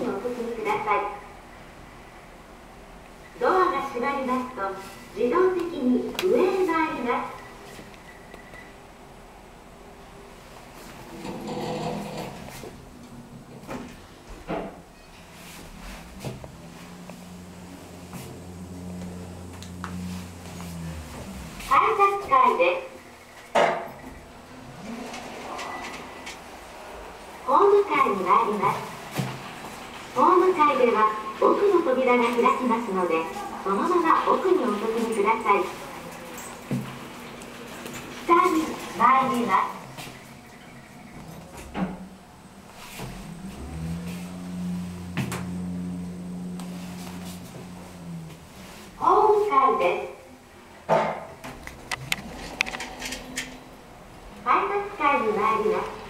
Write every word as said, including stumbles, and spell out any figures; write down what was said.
にお進みください。ドアが閉まりますと自動的に上へ参ります。配達会です。ホーム階に参ります。ホーム階では奥の扉が開きますので、そのまま奥にお進みください。下に参ります。ホーム階です。配達会に参ります。